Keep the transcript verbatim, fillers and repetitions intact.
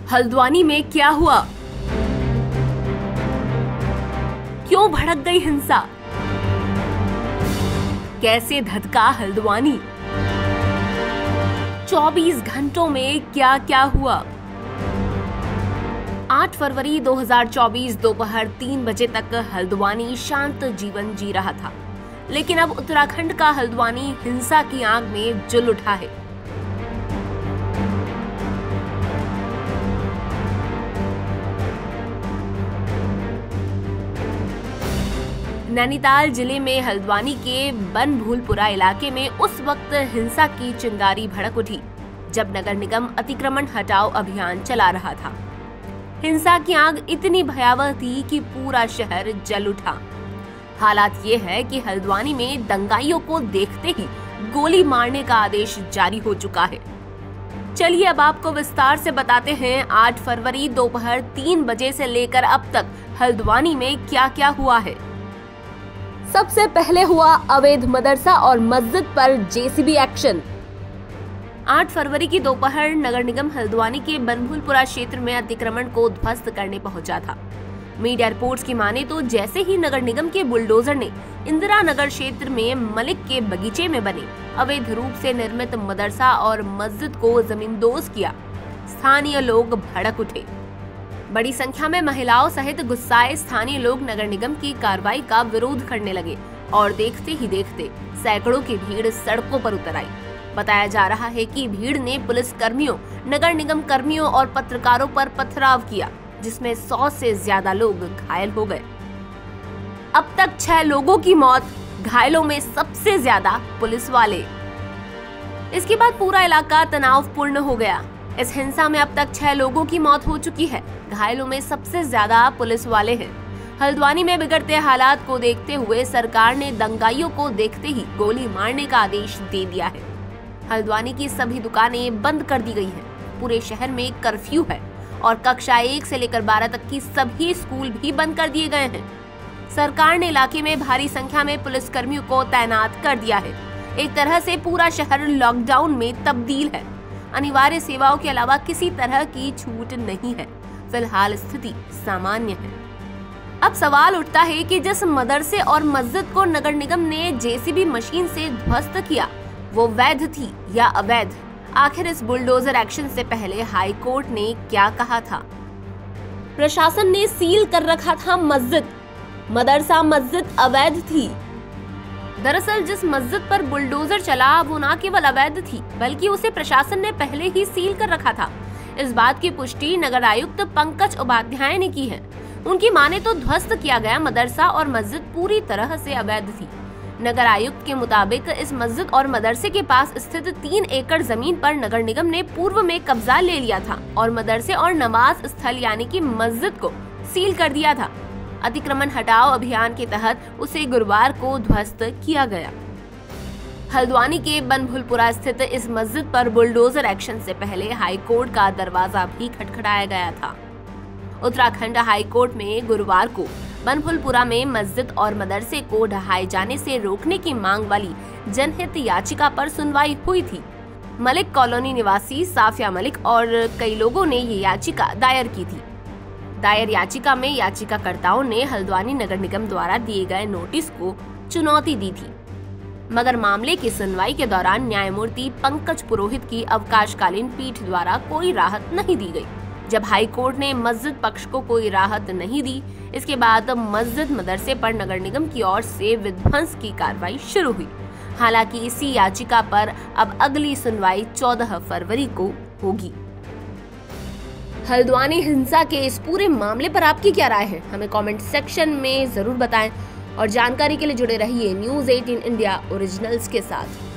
हल्द्वानी में क्या हुआ? क्यों भड़क गई हिंसा? कैसे धधका हल्द्वानी? चौबीस घंटों में क्या क्या हुआ? आठ फरवरी दो हज़ार चौबीस दोपहर तीन बजे तक हल्द्वानी शांत जीवन जी रहा था, लेकिन अब उत्तराखंड का हल्द्वानी हिंसा की आग में जल उठा है। नैनीताल जिले में हल्द्वानी के बनभूलपुरा इलाके में उस वक्त हिंसा की चिंगारी भड़क उठी जब नगर निगम अतिक्रमण हटाओ अभियान चला रहा था। हिंसा की आग इतनी भयावह थी कि पूरा शहर जल उठा। हालात ये है कि हल्द्वानी में दंगाइयों को देखते ही गोली मारने का आदेश जारी हो चुका है। चलिए अब आपको विस्तार से बताते हैं आठ फरवरी दोपहर तीन बजे से लेकर अब तक हल्द्वानी में क्या क्या हुआ है। सबसे पहले हुआ अवैध मदरसा और मस्जिद पर जेसीबी एक्शन। आठ फरवरी की दोपहर नगर निगम हल्द्वानी के बनभूलपुरा क्षेत्र में अतिक्रमण को ध्वस्त करने पहुंचा था। मीडिया रिपोर्ट्स की माने तो जैसे ही नगर निगम के बुलडोजर ने इंदिरा नगर क्षेत्र में मलिक के बगीचे में बने अवैध रूप से निर्मित मदरसा और मस्जिद को जमींदोज किया, स्थानीय लोग भड़क उठे। बड़ी संख्या में महिलाओं सहित गुस्साए स्थानीय लोग नगर निगम की कार्रवाई का विरोध करने लगे और देखते ही देखते सैकड़ों की भीड़ सड़कों पर उतर आई। बताया जा रहा है कि भीड़ ने पुलिस कर्मियों, नगर निगम कर्मियों और पत्रकारों पर पथराव किया, जिसमें सौ से ज्यादा लोग घायल हो गए। अब तक छह लोगों की मौत, घायलों में सबसे ज्यादा पुलिस वाले। इसके बाद पूरा इलाका तनावपूर्ण हो गया। इस हिंसा में अब तक छह लोगों की मौत हो चुकी है, घायलों में सबसे ज्यादा पुलिस वाले हैं। हल्द्वानी में बिगड़ते हालात को देखते हुए सरकार ने दंगाइयों को देखते ही गोली मारने का आदेश दे दिया है। हल्द्वानी की सभी दुकानें बंद कर दी गई हैं। पूरे शहर में कर्फ्यू है और कक्षा एक से लेकर बारह तक की सभी स्कूल भी बंद कर दिए गए हैं। सरकार ने इलाके में भारी संख्या में पुलिस कर्मियों को तैनात कर दिया है। एक तरह से पूरा शहर लॉकडाउन में तब्दील है। अनिवार्य सेवाओं के अलावा किसी तरह की छूट नहीं है। फिलहाल स्थिति सामान्य है। अब सवाल उठता है कि जिस मदरसे और मस्जिद को नगर निगम ने जेसीबी मशीन से ध्वस्त किया, वो वैध थी या अवैध? आखिर इस बुलडोजर एक्शन से पहले हाई कोर्ट ने क्या कहा था? प्रशासन ने सील कर रखा था मस्जिद, मदरसा मस्जिद अवैध थी। दरअसल जिस मस्जिद पर बुलडोजर चला वो न केवल अवैध थी, बल्कि उसे प्रशासन ने पहले ही सील कर रखा था। इस बात की पुष्टि नगर आयुक्त पंकज उपाध्याय ने की है। उनकी माने तो ध्वस्त किया गया मदरसा और मस्जिद पूरी तरह से अवैध थी। नगर आयुक्त के मुताबिक इस मस्जिद और मदरसे के पास स्थित तीन एकड़ जमीन पर नगर निगम ने पूर्व में कब्जा ले लिया था और मदरसे और नमाज स्थल यानी कि मस्जिद को सील कर दिया था। अतिक्रमण हटाओ अभियान के तहत उसे गुरुवार को ध्वस्त किया गया। हल्द्वानी के बनभूलपुरा स्थित इस मस्जिद पर बुलडोजर एक्शन से पहले हाई कोर्ट का दरवाजा भी खटखटाया गया था। उत्तराखंड हाई कोर्ट में गुरुवार को बनभूलपुरा में मस्जिद और मदरसे को ढहाए जाने से रोकने की मांग वाली जनहित याचिका पर सुनवाई हुई थी। मलिक कॉलोनी निवासी साफिया मलिक और कई लोगों ने ये याचिका दायर की थी। दायर याचिका में याचिकाकर्ताओं ने हल्द्वानी नगर निगम द्वारा दिए गए नोटिस को चुनौती दी थी, मगर मामले की सुनवाई के दौरान न्यायमूर्ति पंकज पुरोहित की अवकाशकालीन पीठ द्वारा कोई राहत नहीं दी गई। जब हाई कोर्ट ने मस्जिद पक्ष को कोई राहत नहीं दी, इसके बाद मस्जिद मदरसे पर नगर निगम की ओर से विध्वंस की कार्रवाई शुरू हुई। हालांकि इसी याचिका पर अब अगली सुनवाई चौदह फरवरी को होगी। हल्द्वानी हिंसा के इस पूरे मामले पर आपकी क्या राय है? हमें कमेंट सेक्शन में जरूर बताएं और जानकारी के लिए जुड़े रहिए न्यूज़ अठारह इंडिया ओरिजिनल्स के साथ।